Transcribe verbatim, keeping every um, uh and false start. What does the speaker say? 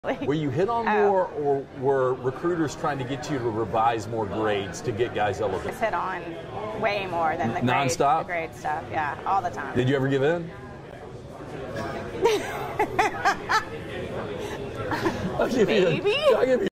Were you hit on Oh. more, or were recruiters trying to get you to revise more grades to get guys elevated? It's hit on way more than the grade, Non-stop? the grade stuff. Yeah, all the time. Did you ever give in? I'll give you a- Maybe. I'll give you